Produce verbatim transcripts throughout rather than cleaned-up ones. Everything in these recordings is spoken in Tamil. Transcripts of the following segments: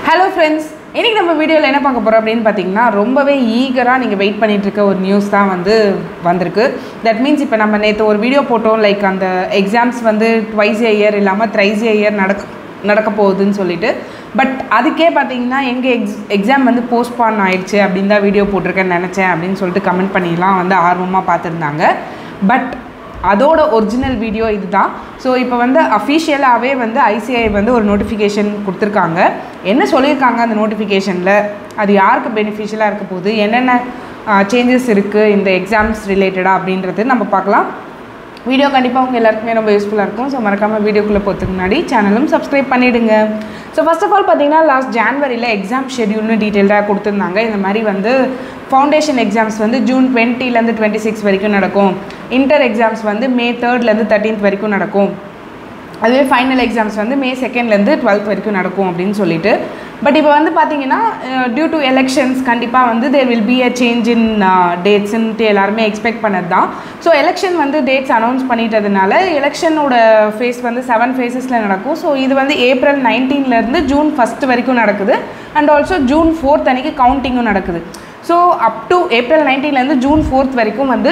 Hello friends, இன்னைக்கு நம்ம வீடியோல என்ன பார்க்க போறோம் அப்படினு பாத்தீங்கன்னா ரொம்பவே ஈகரா நீங்க வெயிட் பண்ணிட்டு இருக்க ஒரு நியூஸ் தான் வந்து வந்திருக்கு. That means இப்போ நம்ம நேத்து ஒரு வீடியோ போட்டோம் லைக் அந்த எக்ஸாம்ஸ் வந்து twice a year இல்லாம thrice a year நடக்க நடக்க போகுதுன்னு சொல்லிட்டு பட் அதுக்கே பாத்தீங்கன்னா எங்க எக்ஸாம் வந்து போஸ்ட்போன் ஆயிடுச்சு அப்படினு தான் வீடியோ போட்டுருக்கேன்னு நினைச்சேன் அப்படினு சொல்லிட்டு கமெண்ட் பண்ணிலாம் வந்து ஆர்வமா பார்த்திருந்தாங்க. பட் அதோட ஒரிஜினல் வீடியோ இதுதான். ஸோ இப்போ வந்து அஃபிஷியலாகவே வந்து I C A I வந்து ஒரு நோட்டிஃபிகேஷன் கொடுத்துருக்காங்க. என்ன சொல்லியிருக்காங்க அந்த நோட்டிஃபிகேஷனில், அது யாருக்கு பெனிஃபிஷியலாக இருக்க போகுது, என்னென்ன சேஞ்சஸ் இருக்குது இந்த எக்ஸாம்ஸ் ரிலேட்டடாக அப்படின்றது நம்ம பார்க்கலாம். வீடியோ கண்டிப்பாக உங்கள் எல்லாருக்குமே ரொம்ப யூஸ்ஃபுல்லாக இருக்கும். ஸோ மறக்காமல் வீடியோக்குள்ளே போகிறதுக்கு முன்னாடி சேனலும் சப்ஸ்கிரைப் பண்ணிவிடுங்க. ஸோ ஃபர்ஸ்ட் ஆஃப் ஆல் பார்த்தீங்கன்னா லாஸ்ட் ஜான்வரியில் எக்ஸாம் ஷெட்யூல்னு டீட்டெயில்டாக கொடுத்துருந்தாங்க. இந்த மாதிரி வந்து ஃபவுண்டேஷன் எக்ஸாம்ஸ் வந்து ஜூன் டுவெண்ட்டிலேருந்து டுவெண்ட்டி சிக்ஸ் வரைக்கும் நடக்கும். இன்டர் எக்ஸாம்ஸ் வந்து மே தேர்ட்லேருந்து தேர்ட்டீன்த் வரைக்கும் நடக்கும். அதுவே ஃபைனல் எக்ஸாம்ஸ் வந்து மே செகண்ட்லேருந்து டுவெல்த் வரைக்கும் நடக்கும் அப்படின்னு சொல்லிட்டு. பட் இப்போ வந்து பார்த்தீங்கன்னா டியூ டு எலெக்ஷன்ஸ் கண்டிப்பாக வந்து there will be a change in டேட்ஸுன்ட்டு எல்லாருமே எக்ஸ்பெக்ட் பண்ணது தான். ஸோ எலெக்ஷன் வந்து டேட்ஸ் அனௌன்ஸ் பண்ணிட்டதுனால எலெக்ஷனோட ஃபேஸ் வந்து செவன் ஃபேஸஸில் நடக்கும். ஸோ இது வந்து ஏப்ரல் நைன்டீன்லேருந்து ஜூன் ஃபஸ்ட் வரைக்கும் நடக்குது. அண்ட் ஆல்சோ ஜூன் ஃபோர்த் அன்றைக்கி கவுண்டிங்கும் நடக்குது. ஸோ அப் டு ஏப்ரல் நைன்டீன்லேருந்து ஜூன் ஃபோர்த் வரைக்கும் வந்து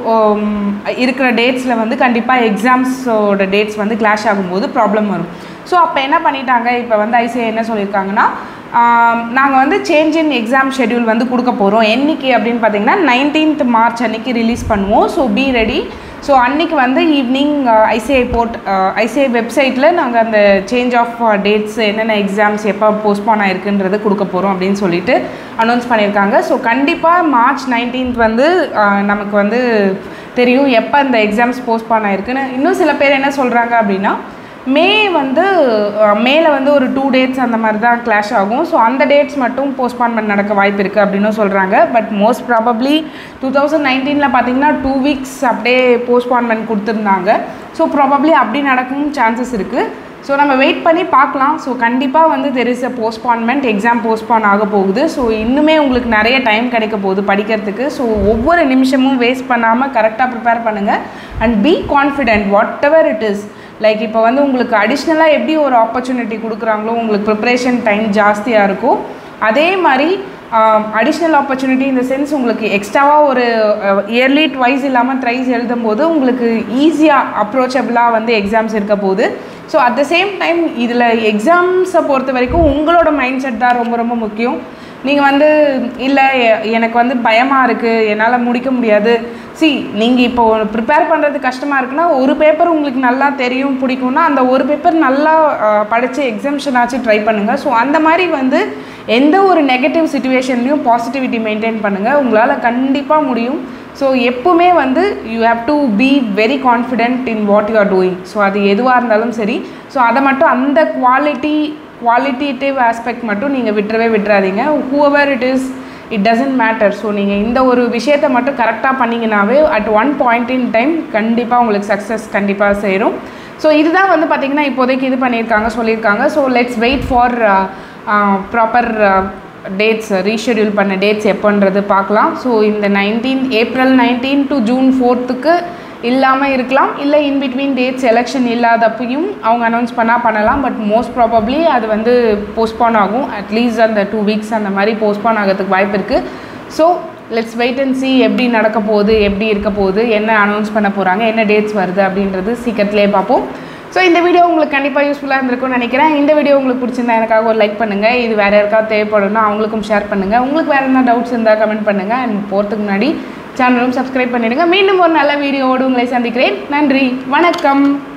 இருக்கிற டேட்ஸில் வந்து கண்டிப்பாக எக்ஸாம்ஸோட டேட்ஸ் வந்து கிளாஷ் ஆகும்போது ப்ராப்ளம் வரும். ஸோ அப்போ என்ன பண்ணிட்டாங்க, இப்போ வந்து I C A I என்ன சொல்லியிருக்காங்கன்னா, நாங்கள் வந்து சேஞ்ச் இன் எக்ஸாம் ஷெட்யூல் வந்து கொடுக்க போகிறோம். என்றைக்கு அப்படின்னு பார்த்தீங்கன்னா நைன்டீன்த் மார்ச் அன்றைக்கி ரிலீஸ் பண்ணுவோம். So be ready. ஸோ அன்றைக்கி வந்து evening I C A I board I C A I வெப்சைட்டில் நாங்கள் அந்த சேஞ்ச் ஆஃப் டேட்ஸ் என்னென்ன எக்ஸாம்ஸ் எப்போ போஸ்ட்போன் ஆகிருக்குன்றது கொடுக்க போகிறோம் அப்படின்னு சொல்லிட்டு அனௌன்ஸ் பண்ணியிருக்காங்க. ஸோ கண்டிப்பாக மார்ச் நைன்டீன்த் வந்து நமக்கு வந்து தெரியும் எப்போ இந்த எக்ஸாம்ஸ் போஸ்ட்போன் ஆகிருக்குன்னு. இன்னும் சில பேர் என்ன சொல்கிறாங்க அப்படின்னா மே வந்து மேலே வந்து ஒரு டூ டேட்ஸ் அந்த மாதிரி தான் கிளாஷ் ஆகும். ஸோ அந்த டேட்ஸ் மட்டும் போஸ்ட்பான்மெண்ட் நடக்க வாய்ப்பு இருக்குது அப்படின்னு சொல்கிறாங்க. But most probably two thousand நைன்டீனில் பார்த்தீங்கன்னா டூ வீக்ஸ் அப்படியே போஸ்ட்பான்மெண்ட் கொடுத்துருந்தாங்க. ஸோ ப்ராபப்ளி அப்படி நடக்கும் சான்சஸ் இருக்குது. ஸோ நம்ம வெயிட் பண்ணி பார்க்கலாம். ஸோ கண்டிப்பாக வந்து there is a postponement, exam postpone ஆக போகுது. ஸோ இன்னுமே உங்களுக்கு நிறைய டைம் கிடைக்க போகுது படிக்கிறதுக்கு. ஸோ ஒவ்வொரு நிமிஷமும் வேஸ்ட் பண்ணாமல் கரெக்டாக ப்ரிப்பேர் பண்ணுங்கள். And be confident whatever it is. Like இப்போ வந்து உங்களுக்கு அடிஷ்னலாக எப்படி ஒரு ஆப்பர்ச்சுனிட்டி கொடுக்குறாங்களோ உங்களுக்கு ப்ரிப்ரேஷன் டைம் ஜாஸ்தியாக இருக்கும். அதே மாதிரி அடிஷ்னல் ஆப்பர்ச்சுனிட்டி இந்த சென்ஸ் உங்களுக்கு எக்ஸ்ட்ராவாக ஒரு இயர்லி ட்வைஸ் இல்லாமல் த்ரைஸ் எழுதும் போது உங்களுக்கு ஈஸியாக அப்ரோச்சபிளாக வந்து எக்ஸாம்ஸ் இருக்க போகுது. So at the same time இதில் எக்ஸாம்ஸை பொறுத்த வரைக்கும் உங்களோட மைண்ட் செட் தான் ரொம்ப ரொம்ப முக்கியம். நீங்கள் வந்து இல்லை எனக்கு வந்து பயமாக இருக்குது, என்னால் முடிக்க முடியாது. சி நீங்கள் இப்போ ப்ரிப்பேர் பண்ணுறது கஷ்டமாக இருக்குன்னா ஒரு பேப்பர் உங்களுக்கு நல்லா தெரியும் பிடிக்கும்னா அந்த ஒரு பேப்பர் நல்லா படித்து எக்ஸாம்ஷனாச்சும் ட்ரை பண்ணுங்கள். ஸோ அந்த மாதிரி வந்து எந்த ஒரு நெகட்டிவ் சிச்சுவேஷன்லேயும் பாசிட்டிவிட்டி மெயின்டைன் பண்ணுங்கள். உங்களால் கண்டிப்பாக முடியும். ஸோ எப்பவுமே வந்து you have to be very confident in what you are doing. So அது எதுவாக இருந்தாலும் சரி. ஸோ அதை மட்டும் அந்த குவாலிட்டி குவாலிட்டேட்டிவ் ஆஸ்பெக்ட் மட்டும் நீங்கள் விட்டுறவே விட்டுறாதீங்க. However it is it doesn't matter. So நீங்கள் இந்த ஒரு விஷயத்தை மட்டும் கரெக்டாக பண்ணிங்கனாவே at one point in time கண்டிப்பாக உங்களுக்கு சக்ஸஸ் கண்டிப்பாக சேரும். ஸோ இதுதான் வந்து பார்த்திங்கன்னா இப்போதைக்கு இது பண்ணியிருக்காங்க சொல்லியிருக்காங்க. So let's wait for proper dates, reschedule பண்ண டேட்ஸ் எப்போன்றது பார்க்கலாம். ஸோ இந்த nineteen April nineteen to June ஃபோர்த்துக்கு இல்லாமல் இருக்கலாம். இல்லை இன்பிட்வீன் டேட்ஸ் எலெக்ஷன் இல்லாதப்பையும் அவங்க அனௌன்ஸ் பண்ணால் பண்ணலாம். பட் மோஸ்ட் ப்ராபப்ளி அது வந்து போஸ்ட்பான் ஆகும். அட்லீஸ்ட் அந்த டூ வீக்ஸ் அந்த மாதிரி போஸ்ட்பான் ஆகிறதுக்கு வாய்ப்பு இருக்குது. So let's wait and see எப்படி நடக்க போகுது, எப்படி இருக்க போகுது, என்ன அனௌன்ஸ் பண்ண போகிறாங்க, என்ன டேட்ஸ் வருது அப்படின்றது சீக்கிரத்துலேயே பார்ப்போம். ஸோ இந்த வீடியோ உங்களுக்கு கண்டிப்பாக யூஸ்ஃபுல்லாக இருந்திருக்கும்னு நினைக்கிறேன். இந்த வீடியோ உங்களுக்கு பிடிச்சிருந்தா எனக்காக ஒரு லைக் பண்ணுங்கள். இது வேறு யாருக்காவது தேவைப்படும்னா அவங்களுக்கும் ஷேர் பண்ணுங்கள். உங்களுக்கு வேறு என்ன டவுட்ஸ் இருந்தால் கமெண்ட் பண்ணுங்கள். அண்ட் போகிறதுக்கு முன்னாடி சேனலும் சப்ஸ்கிரைப் பண்ணிவிடுங்க. மீண்டும் ஒரு நல்ல வீடியோவோடு உங்களை சந்திக்கிறேன். நன்றி, வணக்கம்.